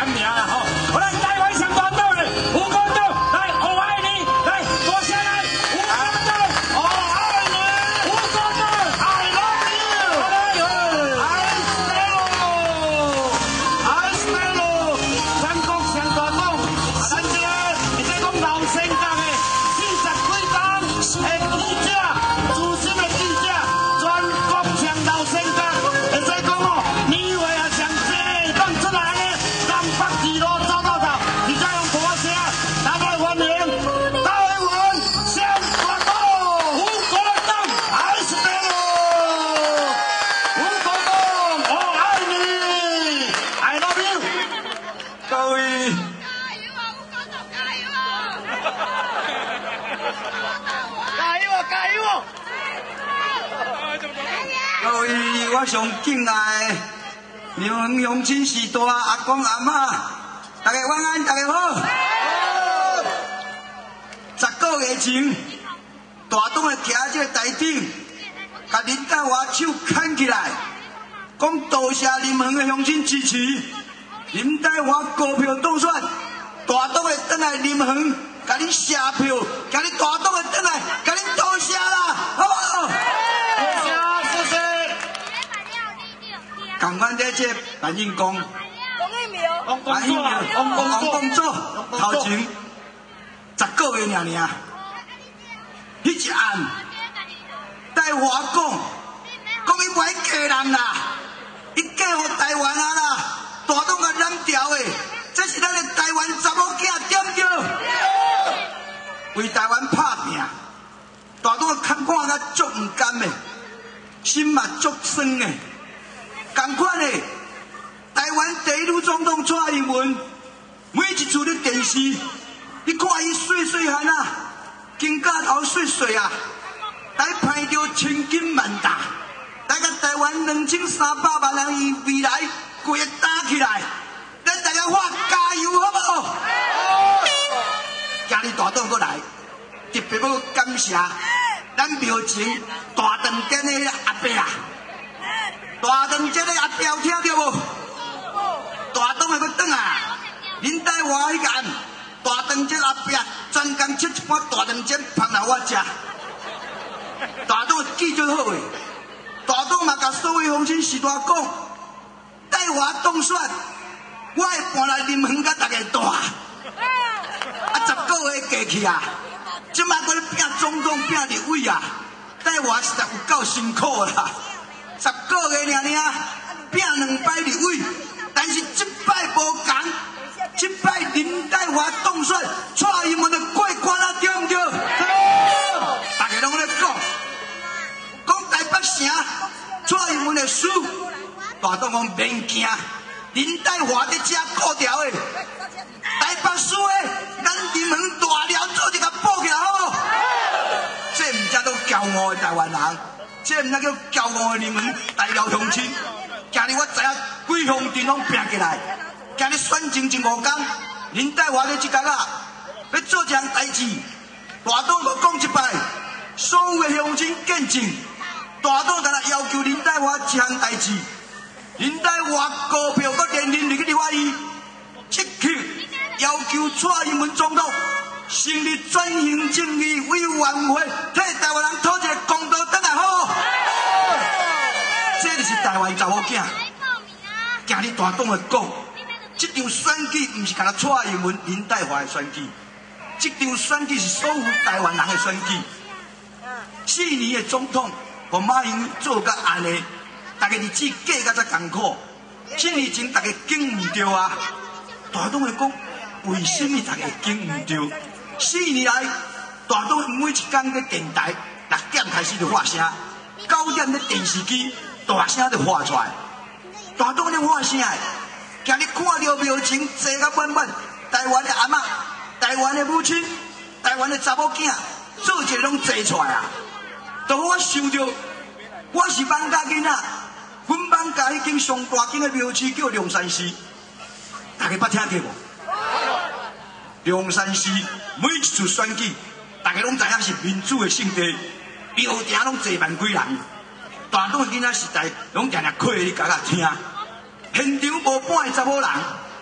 点名啦吼！我咱台湾上大岛的吴公岛来，我爱你，来，坐下来，吴公岛，我爱你，吴公岛 ，I love you，I spell，全国上大岛，咱这个会使讲老性格的40几档的记者，资深的记者，全国上老性格，会使讲哦，年岁也上济，讲出来呢，南北二路走到头，而且用大声，大家欢迎台湾上大岛吴国栋，I spell，吴国栋，我爱你，I love you，各位。 各位，我上敬爱的林园乡亲时代阿公阿嬷，大家晚安，大家好。10个月前，大东会徛这个台顶，甲林大华手牵起来，讲多谢林园的乡亲支持，林大华高票当选，大东会转来林园，甲恁谢票，甲恁大东会转来，甲恁多谢啦，好不好？同款在这蓝印公，蓝印庙，王公祖头前10个月尔，迄一暗，台华讲伊袂嫁人啦，伊嫁予台湾啊啦，大东甲染掉的，这是咱的台湾查某囝对唔对？为台湾拍拼，大东看看甲足唔甘的，心嘛足酸的。同款的，台湾第一女总统蔡英文，每一次咧电视，你看伊细细汉啊，金甲头细细啊，来派着千金万大，来甲台湾2300万人以未来规个打起来，咱大家喊加油好不好？今日大东过来，特别要感谢咱庙前大长店的迄个阿伯啊。大东这个阿彪听到无？大东会要转啊！林台华迄间大东这阿彪专工切一盘大肠煎捧来我食。大东记最好诶，大东嘛甲所有乡亲时代讲，台华当选，我会搬来林园甲大家住。啊，10个月过去啊，即马搁咧拼总统拼立委啊，台华实在有够辛苦啦。10个月尔，拼2摆立委，但是这摆无同，这摆林台华当选，蔡英文的过关啊，对唔对？大家拢咧讲台北城蔡英文的输，大东讲免惊，林台华在遮顾条的，台北输的，咱林园大寮做一个补起来好无？这唔才都骄傲的台湾人。这毋才叫骄傲的林园大寮乡亲。今日我知影几乡镇拢拼起来。今日选前1、5天，林台华咧即间啊，要做一项代志。大东要讲一摆，所有的乡亲见证。大东敢若要求林台华一项代志。林台华高票搁连任入去立法院，即刻要求蔡英文总统成立转型正义委员会，替台湾人讨一个公道转来好。这就是台湾查某囝。今日大东会讲，这场选举不是干那蔡英文、林台华的选举，这场选举是所有台湾人的选举。4年的总统，和马英做甲安尼，大家日子过甲遮艰苦。7年前大家经唔着啊，大东会讲，为什么大家经唔着？4年来，大东每一天在电台6点开始就发声，9点在电视机大声就发出来。大东咧发声的，今日看到庙前坐甲满满，台湾的阿嬷、台湾的母亲、台湾的查某囝，做一个拢坐出来啊！就我想着，我是放假囡仔，阮放假迄间上大间的庙市叫龙山寺，大家捌听过无？龙山寺每一次选举，大家拢知影是民主的圣地，庙埕拢坐万几人。大东的囡仔时代，拢常常开咧甲听，现场无半个查某人，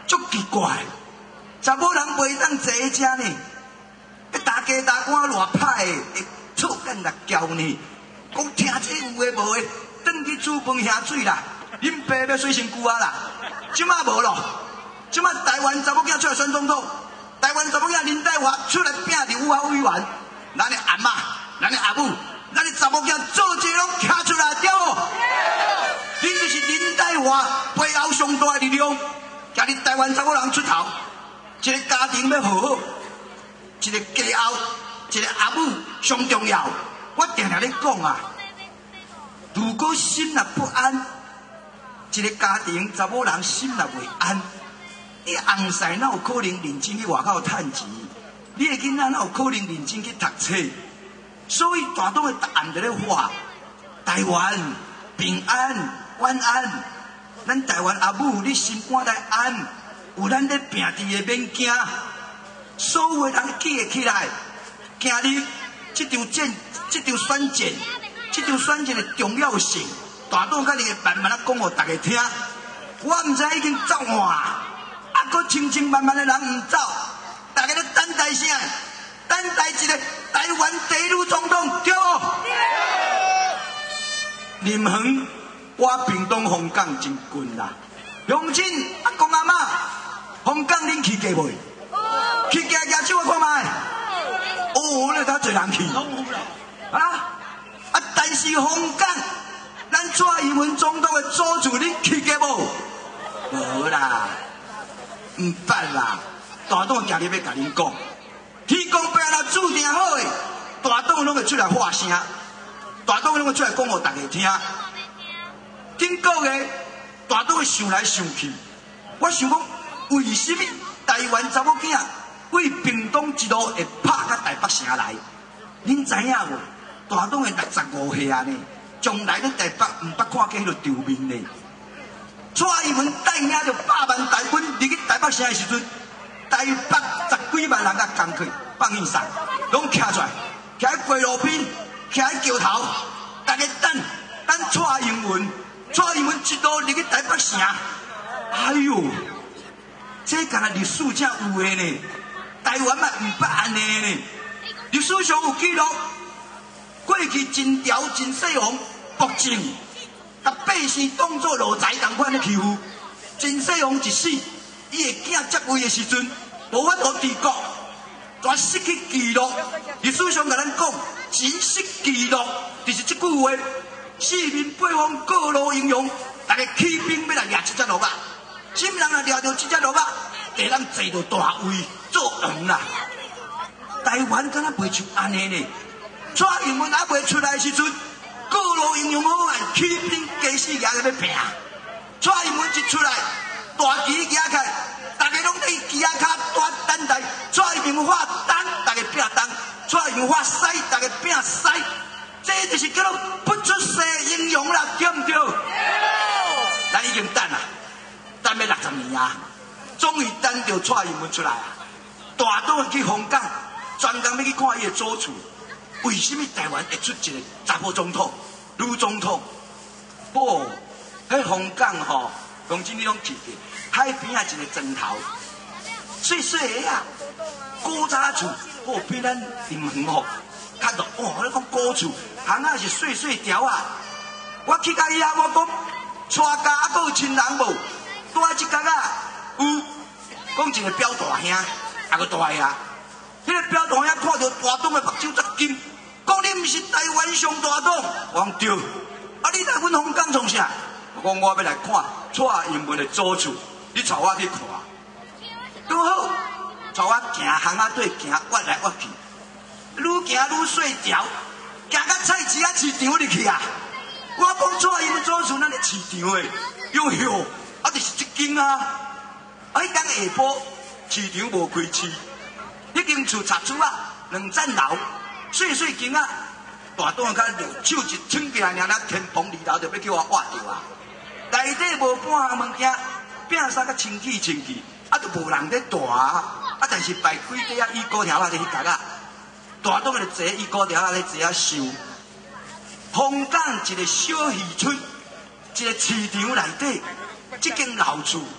足奇怪，查某人袂当坐遮呢，要打家打官偌歹的，会错干来交呢。讲听这有诶无诶，转去煮饭下水啦，恁爸要洗身躯啊啦，即马无咯。即马台湾查某囝出来选总统，台湾查某囝林黛华出来拼立法委员，咱的阿嬷、咱的阿母、咱的查某囝做这拢徛出来对无？恁就是林黛华背后上大的力量，今日台湾查某人出头，一个家庭要和好，一个家后、一个阿母上重要。我定定咧讲啊，如果心若不安，一个家庭查某人心若袂安，你翁婿哪有可能认真去外口趁钱？你的囡仔哪有可能认真去读册？所以大党的答案就咧话：台湾平安、晚安。咱台湾阿母，你心肝来安，有咱咧拼伫的免惊。所有人记会起来，今日这场选战的重要性，大党甲你会慢慢啊讲互大家听。我毋知已经走换，还佫清清慢慢的人毋走，大家咧等待啥？等待一个台湾第一女总统，对无？林园，我屏东凤港真近啦。乡亲阿公阿嬷，凤港恁去过袂？去举手我看卖。哦，那他侪人去。但是凤港，咱蔡英文总统的祖厝，恁去过无？无啦，毋捌啦。大党今日要甲恁讲，天公伯若注定好诶，大党拢会出来发声，大党拢会出来讲互大家听。顶个月，大党会想来想去，我想讲，为什么台湾查某囝为屏东一路会拍到台北城来？恁知影无？大党的65岁啊呢，从来咧台北毋捌看见迄个场面呢。蔡英文带领着100万大军入去台北城的时阵，台北10几万人甲工课放映上，拢徛出来，徛喺街路边，徛喺桥头，大家等蔡英文一路入去台北城。哎呦，这敢若历史才有的呢，台湾嘛毋捌安尼呢，历史上有记录。过去真条真细王暴政，把百姓当作奴才同款咧欺负。真细王一死，伊的囝接位的时阵，无法度治国，全失去记录。历史上甲咱讲，真失记录，就是这句话。四面八方各路英雄，大家起兵要来掠这只鹿仔。什么人来掠着这只鹿仔，给咱坐到大位做王啦。台湾敢若袂像安尼呢？蔡英文还未出来的时阵，各路英雄好汉起兵加死也在要拼。蔡英文一出来，大旗举起，大家拢在旗下卡等待。蔡英文发东，大家拼东；蔡英文发西，大家拼西。这就是叫做不出世英雄啦，对唔对？咱已经等啦，等要60年啊，终于等到蔡英文出来啊！大党去凤港，专工要去看伊的祖厝。为什么台湾会出一个查甫总统、女总统？哦，迄凤港吼，公真你拢去过，海边啊一个砖头，细细个啊，古早厝，哦比咱林园吼较大。哦，你讲古厝，巷仔是细细条啊。我去到遐，我讲带家还佫有亲人无？带一角啊，有，讲一个表大兄，还佫大呀。迄个表大兄看到大党的目睭足金。讲你毋是台湾上大党，我讲对。啊，你来阮凤港创啥？我讲我要来看蔡英文的祖厝，你带我去看。刚好带我行巷仔底行，越来越去，愈行愈细条，行到菜市市场入去啊！我讲蔡英文祖厝咱咧市场诶，哟哟，啊就是这间啊！啊，迄天下晡市场无开市，迄间厝拆厝啊，2层楼。细细间啊，大党较手一撑起来，尔天崩地倒，就要叫我挖掉啊！内底无半项物件，摒衫甲清气，啊，就无人咧住啊！啊，但是摆几块啊衣锅条啊咧迄角啊，大党咧坐衣锅条啊咧坐啊收。凤港一个小渔村，一个市场内底，这间老厝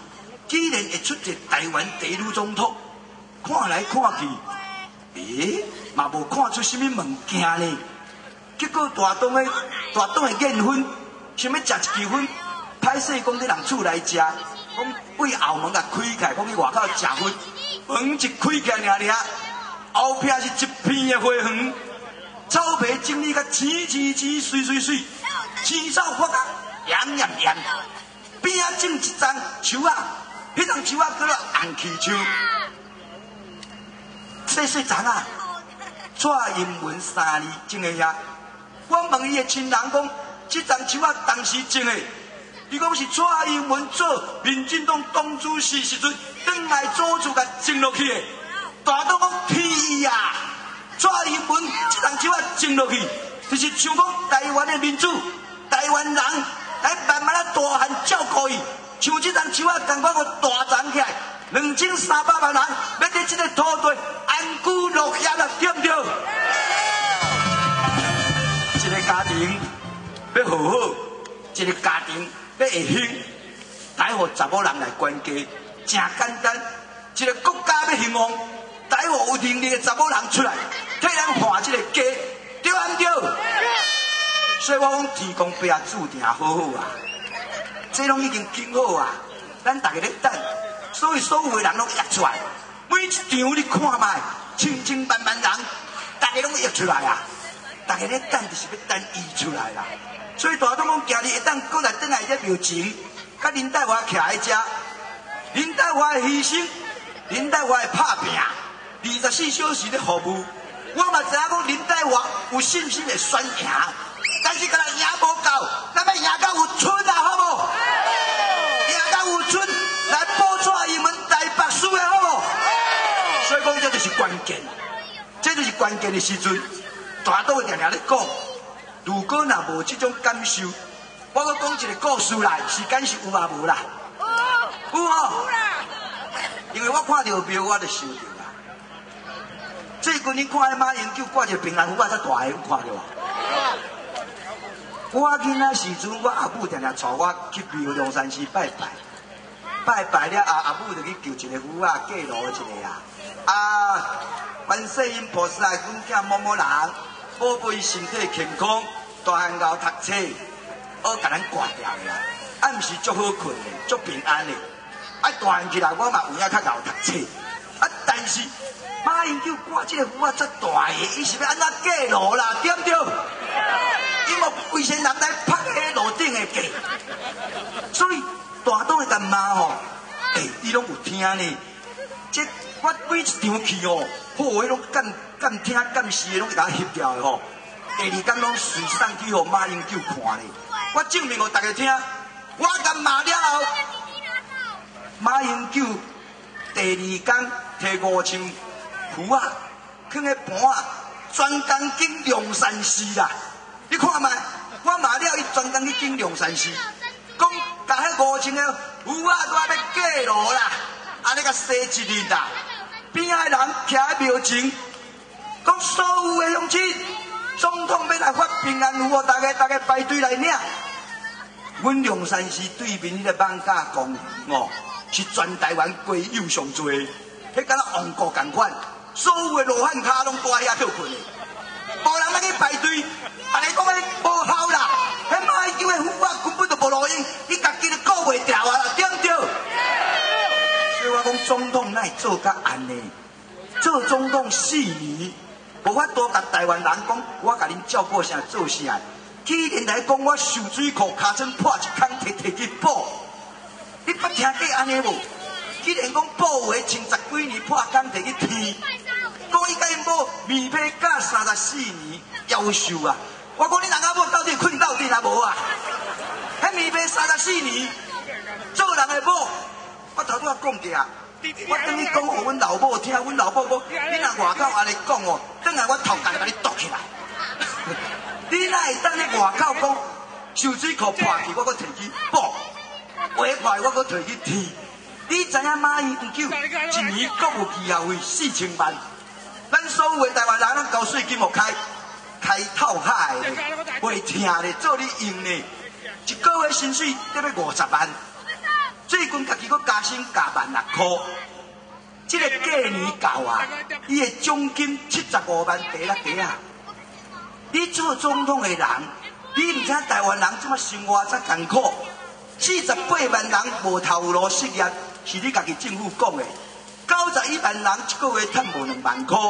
既然会出席台湾第一女总统，看来看去，嘛无看出什么物件呢。结果大东的宴婚，想要食一支婚，歹势讲伫人厝内食，讲为后门甲开开，讲去外口食婚，门一开起尔，后壁是一片的花园，草皮整理甲青水，青草发啊炎，边仔种一丛树啊，迄丛树啊叫做红气树，细丛啊，蔡英文3字种的遐。我问伊的亲人讲，这丛树啊当时种的，伊讲是蔡英文做民进党党主席时阵，转来组厝甲种落去的。大东讲屁啊！蔡英文这丛树啊种落去，就是想讲台湾的民主，台湾人来慢慢啊大汉照顾伊，像这丛树啊，共款个大长起来，2300万人要在这个土地安居乐业啦，对不对？一个家庭要好好，一个家庭要会兴，待予查某人来管家，真简单。一个国家要兴旺，待予有能力的查某人出来，替人换这个家，对毋对？所以我讲天公伯啊，注定好好啊，这拢已经经好啊，咱大家咧等，所以所有的人拢约出来，每一场你看卖，千万人，大家拢约出来啊。大家咧等就是要等伊出来啦，所以大东讲今日会当过来转来这庙前，甲林黛华徛喺遮，林黛华的牺牲，林黛华的拍拼，24小时咧服务。我嘛知影讲林黛华有信心会选赢，但是甲咱赢无够，咱要赢到有春啊，好无？赢到有春来保蔡英文台北市的好无？所以讲这就是关键，这就是关键的时阵。大都会常常咧讲，如果若无这种感受，我搁讲一个故事来，时间是有啊无啦？有哦。因为我看到庙，我就想到啦。最近你看迄马英九挂一个平安符啊，才大个，有看到啊？我囡仔时阵，我阿母常常带我去庙龙山寺拜了阿母就去求一个符啊，过路一个啊。观世音菩萨，阮囝某某人。保庇身体健康，大汉后读册，好甲咱挂掉的啦。暗时足好困的，足平安的。啊，大汉起来我嘛有影较后读册。啊，但是马英九挂这个符啊，遮大个，伊是要安怎过路啦？对不对？伊无规身人来拍喺路顶的过。所以大东的干妈吼，伊拢有听呢。这我每一场去哦，好个拢敢听敢视的拢给他翕掉的吼。第二天拢随送去互马英九看咧。我证明互大家听，我干骂了后，马英九第二天摕5000符啊，放喺盘啊，专工进龙山寺啦。你看卖，我骂了伊专工去进龙山寺，讲甲迄5000个符啊，都要过路啦，安尼甲洗一日啦。边仔人徛喺庙前。讲所有的乡亲，总统要来发平安符，大家排队来领。阮龙山寺对面迄个艋舺公园哦，是全台湾鬼友上多，迄敢若王国同款，所有的罗汉脚拢住遐休困的，无人要去排队。安尼讲迄无效啦，迄马英九的符啊根本就无路用，你家己都顾袂掉啊啦，对不对？所以我讲总统哪会做甲安尼？做总统4年。无法度甲台湾人讲，我甲恁照顾啥做啥。既然来讲我受水库尻川破一空，摕去补，你捌听过安尼无？既然讲补话10几年破空摕去天，讲伊甲因某面皮教34年，夭寿啊！我讲你人仔某到底困到底啊无啊？迄面皮34年，做人的某，我头拄仔讲过啊。我等你讲，互阮老母听，阮老母讲，你若外口安尼讲哦，等下我头家就甲你剁起来。你哪会等你外口讲，受水库破去，我搁摕去补；划破我搁摕去天。你知影马英九一年国有医药费4000万，咱所有的台湾人咱交税金无开透海的，袂听咧，做你用咧，一个月薪水得要50万。 最近家己搁加薪加16块，这个过年到啊，伊的奖金75万第啊！你做总统的人，你唔知台湾人怎么生活遮艰苦？48万人无头路失业，是你家己政府讲的。91万人一个月赚无2万块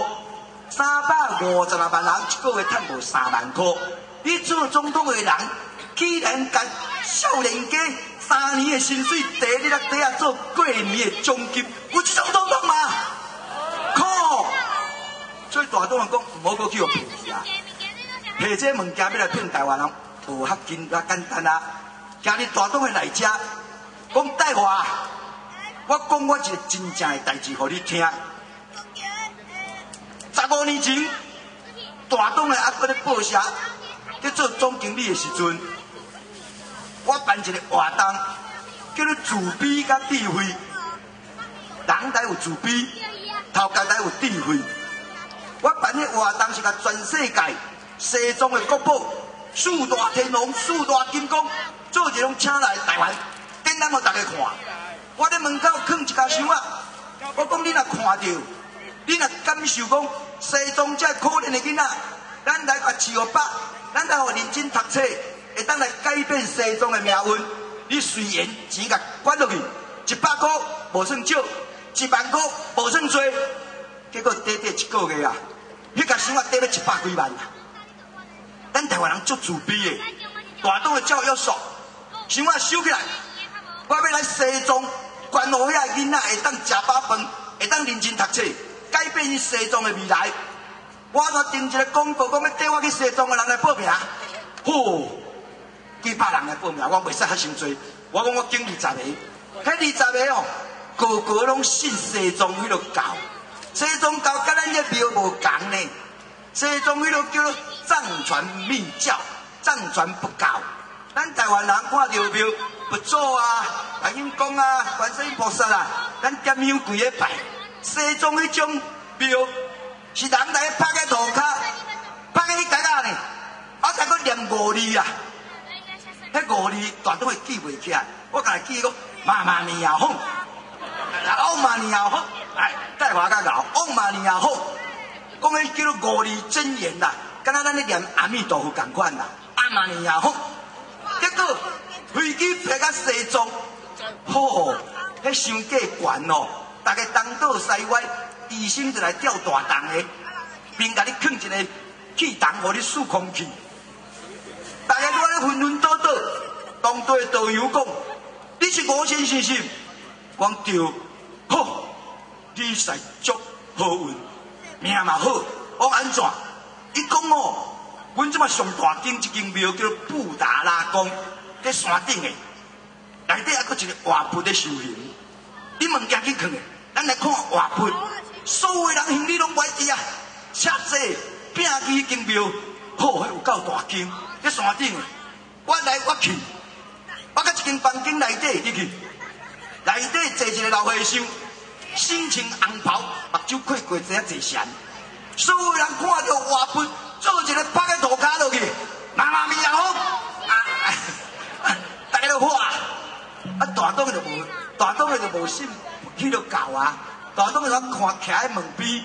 ，356万人一个月赚无3万块。你做总统的人，既然甲少年家3年的薪水第你来底下做过年的奖金，有这种总统吗？靠！所以大党人讲唔好搁去用骗去啊！骗这物件要来骗台湾人，无遐简单啊！今日大党的来遮，讲带话，我讲我一个真正的代志，互你听。15年前，大党的还搁咧报社，在做总经理的时阵，我办一个活动，叫做自卑甲智慧。人才有自卑，头家才有智慧。我办迄活动是甲全世界西藏的国宝、四大天王、四大金刚，做一种请来台湾，展览互大家看。我伫门口放一家箱仔，我讲你若看到，你若感受讲西藏这可怜的囡仔，咱来甲饲互饱，咱来互认真读册，会当来改变西藏的命运。你随缘钱甲管落去，100块无算少，1万块无算多，结果短一个月啊，迄家箱仔短了100几万啊！咱台湾人足自卑的，大党的教育所，箱仔收起来，我要来西藏。管好遐囡仔会当食饱饭，会当认真读册，改变伊西藏的未来。我若订一个广告，讲要带我去西藏的人来报名，吼，几百人来报名，我袂使遐伤多。我讲我经20个，迄20个哦，个个拢信西藏迄个教，西藏教甲咱这庙无共呢。西藏迄个叫做藏传密教，藏传佛教。咱台湾人看到庙。佛祖啊，观音公啊，观世音菩萨啊，咱点香跪咧拜。西藏迄种庙是人来拍个涂骹，拍个迄格仔呢，我才阁念5字啊。迄5字大都会记袂起来，我甲伊记讲妈妈你也好，欧妈你也好，哎，带话较牛，欧妈你也好，讲迄叫做5字真言啦，敢若咱咧念阿弥陀佛共款啦，阿妈你也好，结果。飞机飞到西藏，吼，迄伤价悬哦！大家东倒西歪，医生就来吊大档的，并甲你放一个气筒，互你输空气。大家都咧昏昏倒倒，当地的导游讲：“你是5星是是？”我讲对，好，你是足好运，命嘛好。我安怎？伊讲哦，阮即马上大间一间庙叫布达拉宫。在山顶的，内底还阁一个活佛在修行。你物件去藏的，咱来看活佛。所有人行李拢歪伫啊，车济拼去间庙，好，迄有够大间，在山顶的。我来我去，我到一间房间内底入去，内底坐一个老和尚，身穿红袍，目睭开过一下坐禅。所有人看到活佛，做一个拍个涂骹落去，妈妈咪也好啊。大家都好啊！大党就无，大党就无信迄个教啊！大党就看徛喺门边，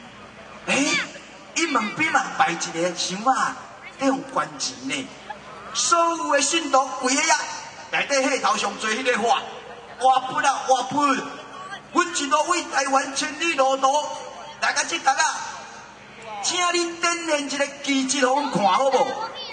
伊门边嘛摆一个箱仔，在用捐钱呢。所有的信徒跪喺遐，内底迄头上做迄个话，活佛啊活佛，阮一路为台湾千里路途，大家即刻啊，请你点燃一个旗帜，互阮看好无？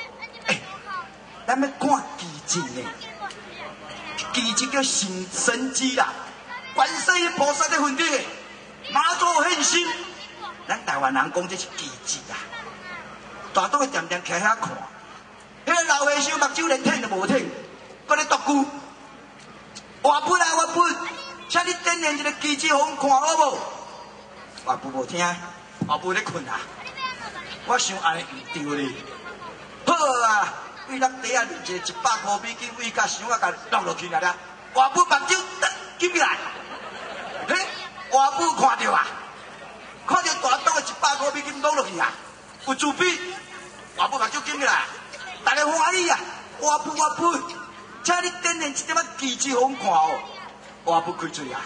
咱要看旗帜呢。旗帜叫神机啦，观世音菩萨在分顶的，妈祖现身，咱台湾人讲这是旗帜啦。大党会点点徛遐看，迄个老和尚目睭连挺都无挺，搁咧读句，活佛啊活佛，请你点燃一个旗帜，互阮看好无？活佛无听，活佛咧困啊。我想安尼唔对咧，好啊。为咱底下一个100块美金，为甲箱仔甲落落去啦，活佛目睭紧起来，活佛看到啊，看到大党的100块美金落落去啊，有自卑，活佛目睭紧起来，大家欢喜啊，活佛，请你点燃一点仔旗帜，互阮看哦， 我不开嘴啊！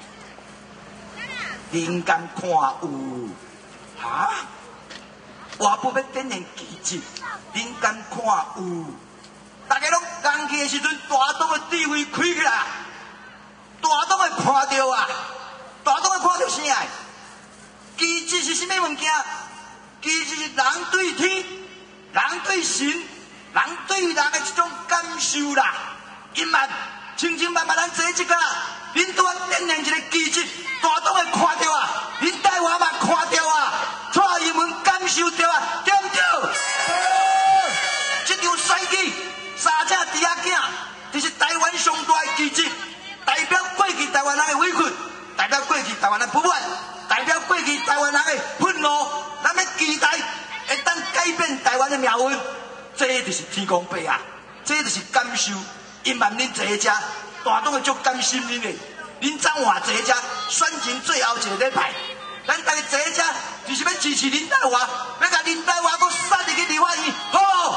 人间看有啊，我不要展现奇迹，人间看有。大家拢刚去的时阵，大东的智慧开起来，大东会看到啊，大东会看到啥？奇迹是什么物件？奇迹是人对天、人对神、人对人的一种感受啦。因嘛，千千万万人坐一个，恁拄啊展现一个奇迹，大东会看到啊，恁台湾嘛看到啊，蔡英文感受到啊，对不对？这场选举。三只猪仔囝，就是台湾上大的奇迹，代表过去台湾人的委屈，代表过去台湾人不满，代表过去台湾人的愤怒。咱要期待会当改变台湾的命运，这就是天公伯啊！这就是感受。因万恁坐遮，大东会足甘心恁的。恁怎话坐遮？选前最后一个礼拜，咱大家坐遮就是要支持林台华，要甲林台华搁杀入去立法院，好。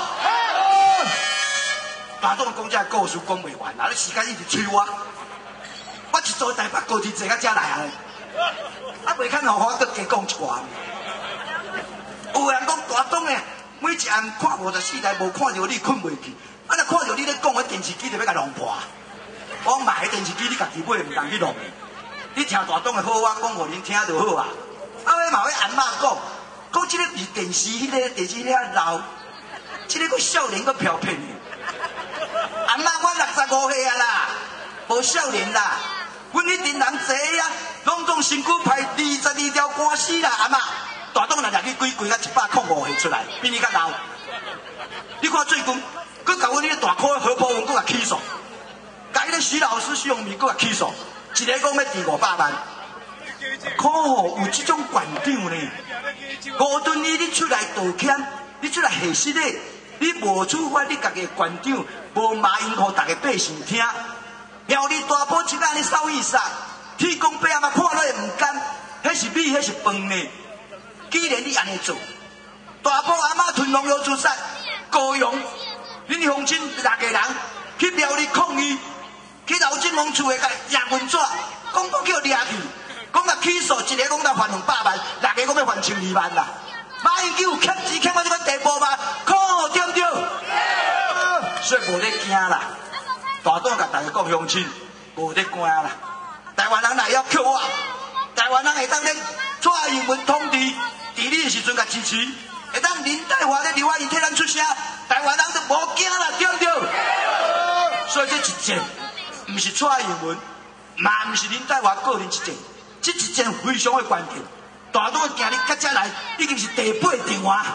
大东讲这故事讲袂完，啊！你时间一直催我，我一早台北高铁坐到遮来啊！啊，袂堪让我搁加讲一寡。有人讲大东诶，每一暗看54台无看到你困袂去，啊，若看到你咧讲，我电视机就要甲弄破。我买电视机，你家己买，唔当去弄。你听大东诶好，我讲互恁听就好啊。啊，我嘛要按妈讲这个比电视迄个电视遐老，这个个少年个飘骗你。阿妈，我65岁啊啦，无少年啦。阮迄阵人坐啊，拢总身躯排22条官司啦。阿妈，大东来入去规到105岁出来，比你较老。你看最近，佮甲阮迄个大科的何波文佮甲起诉，甲迄个徐老师、徐永明佮甲起诉，一个讲要治500万。可哦，有这种馆长呢。吴敦义，你出来道歉，你出来下失礼。你无处罚你家己馆长，无骂因，互大家百姓听。苗栗大埔一安尼扫意煞，天公伯阿妈看落会唔甘，迄是米，迄是饭呢。既然你安尼做，大埔阿妈吞农药自杀，高雄，恁乡亲6个人去苗栗抗议，去老金王厝诶甲压文纸，讲叫掠去，讲甲起诉一个讲要还200万，6个讲要还1200万啦。马英九有欠钱欠到这个地步吗？可对不对？所以无咧惊啦。大东甲大家讲乡亲，无咧惊啦。台湾人来要扣我，台湾人会当咧蔡英文统治，伫你的时阵甲支持，会当林台华咧立法院替咱出声，台湾人就无惊啦，对不对？所以这一件，唔是蔡英文，嘛唔是林台华个人一件，这一件非常的关键。大东今日到遮来，已经是第8电话。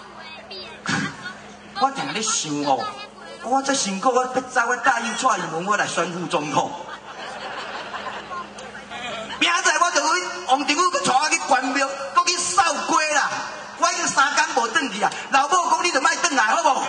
我定咧想哦，我这辛苦，我要走，我答应蔡英文，我来选副总统。明仔载我就去王定宇，佮带我去关庙，佮去扫街啦。我已经3天无转去啊，老母讲你就莫转来，好无？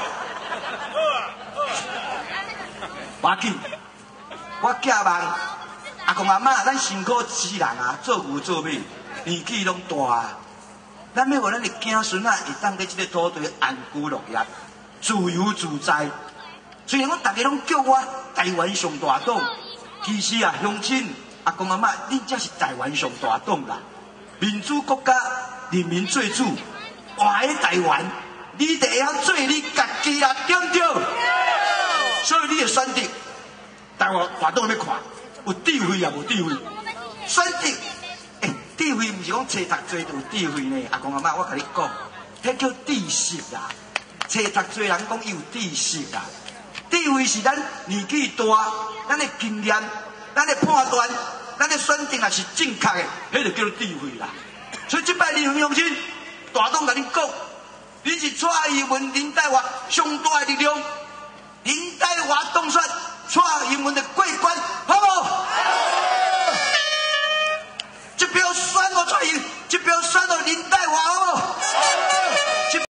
无要紧，我寄望阿公阿嬷，咱辛苦之人啊，做牛做马。年纪拢大啊，咱要互咱的子孙啊，会当在这个土地安居乐业、自由自在。虽然讲大家拢叫我台湾上大党，其实啊，乡亲阿公阿嬷，恁才是台湾上大党啦。民主国家，人民做主，活在台湾，你得要做你家己啦，对不对？所以你的选择，台湾大党要看，有智慧也无智慧，选择。智慧唔是讲册读多就有智慧呢，阿公阿妈，我甲你讲，迄叫知识啦。册读多人讲伊有知识啦，智慧是咱年纪大，咱的经验，咱的判断，咱的选择也是正确的，迄就叫做智慧啦。所以这摆你乡亲，大东甲你讲，你是蔡英文林台华上大的力量，林台华当选蔡英文的。